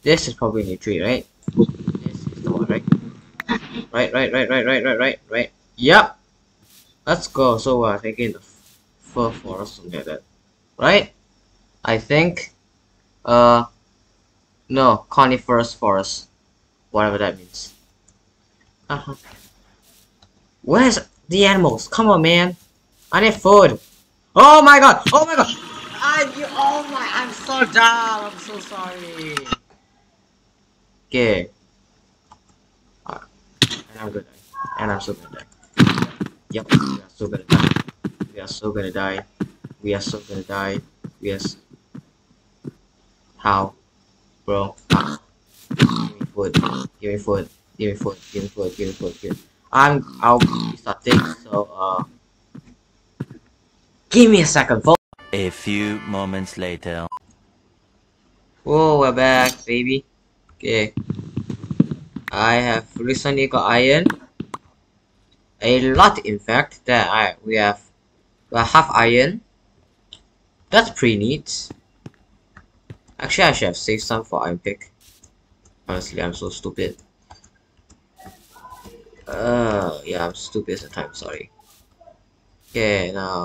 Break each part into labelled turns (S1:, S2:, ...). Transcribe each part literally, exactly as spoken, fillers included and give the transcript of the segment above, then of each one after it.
S1: This is probably new tree, right? This is the one, right? Right, right, right, right, right, right, right, right. Yep. Let's go. So we're taking the fir forest, something like that, right? I think. Uh, no, coniferous forest, whatever that means. Uh huh. Where's the animals? Come on, man. I need food. Oh my god! Oh my god! I you. Oh my! I'm so dumb. I'm so sorry. Okay. Uh, and I'm gonna die. And I'm so gonna die. Yep. We are so gonna die. We are so gonna die. We are so gonna die. We are. So... How, bro? Ah. Give me food. Give me food. Give me food. Give me food. Give me food. Give me... I'm. I'll be starting. So uh. Give me a second, folks.
S2: A few moments later.
S1: Whoa, we're back, baby. Okay. I have recently got iron. A lot, in fact. That I we have we have half iron. That's pretty neat. Actually, I should have saved some for iron pick. Honestly, I'm so stupid. Uh, yeah, I'm stupid sometimes. Sorry. Okay, now.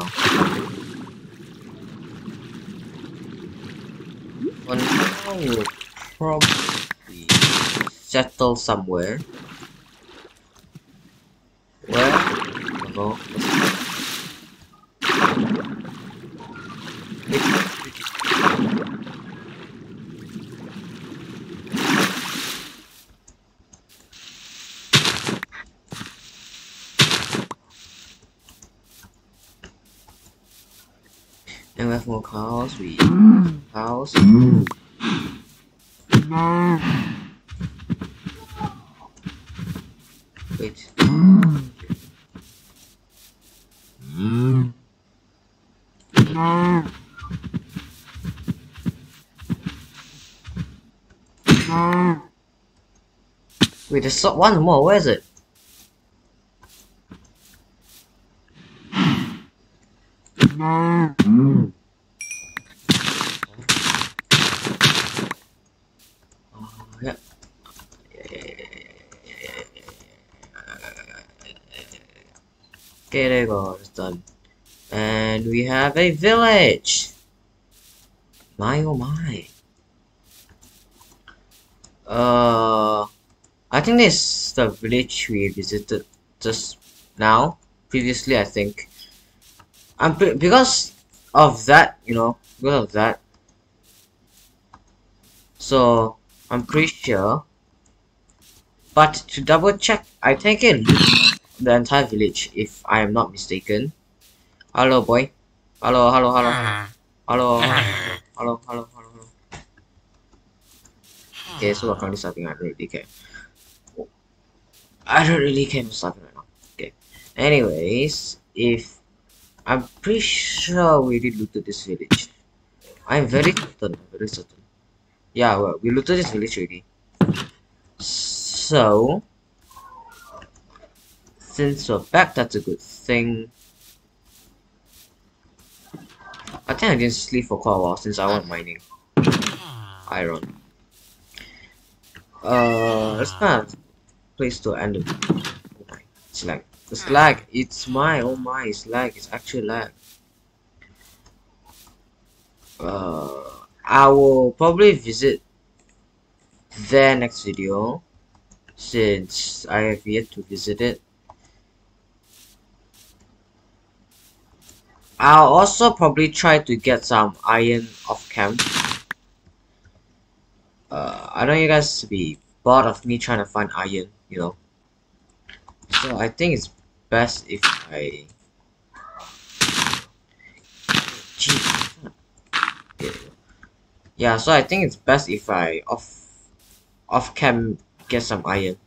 S1: For now, we'll probably settle somewhere. Where? I don't know. And we have more cows. We cows. Wait. Wait, there's one more. Where is it? Oh, yeah. Okay, there you go. It's done. And we have a village. My oh my. Uh, I think this is the village we visited just now. Previously, I think. I'm because of that, you know, because of that. So I'm pretty sure. But to double check, I think it the entire village, if I am not mistaken. Hello, boy. Hello, hello, hello, hello, hello, hello, hello, hello. Okay, so we're currently starting. I don't really care. I don't really care for starting right now. Okay. Anyways, if I'm pretty sure we did loot this village. I'm very certain. Very certain. Yeah, well, we looted this village already. So, since we're back, that's a good thing. I think I didn't sleep for quite a while since I went mining iron. Uh, let's find a place to end it. Oh my, it's lag. It's lag. It's my, oh my, it's lag. It's actually lag. Uh, I will probably visit their next video since I have yet to visit it. I'll also probably try to get some iron off camp. Uh, I don't want you guys to be bored of me trying to find iron, you know. So I think it's best if I. Jeez. Yeah, so I think it's best if I off off cam get some iron.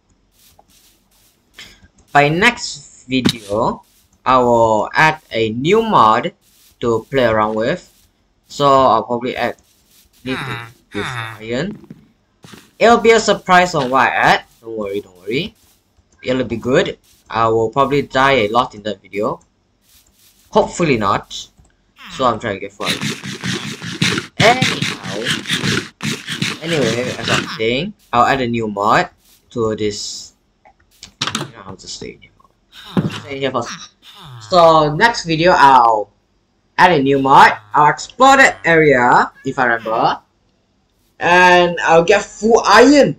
S1: By next video, I will add a new mod to play around with. So I'll probably add need to use iron. It'll be a surprise on what I add. Don't worry, don't worry. It'll be good. I will probably die a lot in that video. Hopefully not. So I'm trying to get fun. Anyhow, Anyway, as I'm saying, I'll add a new mod to this. You know, I'll just stay here. Stay here first. So next video, I'll add a new mod. I'll explore that area if I remember, and I'll get full iron.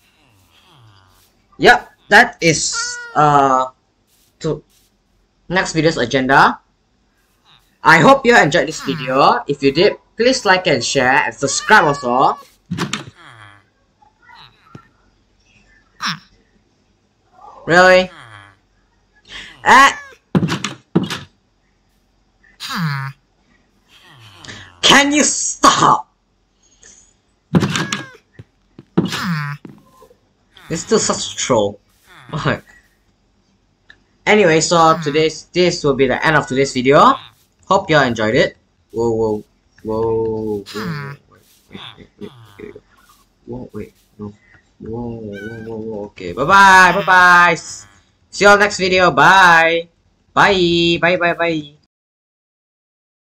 S1: Yep, that is uh to next video's agenda. I hope you enjoyed this video. If you did, please like and share and subscribe also. Really? Ah. Can you stop? You're still such a troll. Anyway, so today's this will be the end of today's video. Hope y'all enjoyed it. Whoa, whoa, whoa, whoa, wait, wait, wait, wait, wait, whoa, wait, no, whoa, whoa, whoa, whoa. Okay, bye bye, bye bye. See you all next video. Bye, bye, bye, bye, bye.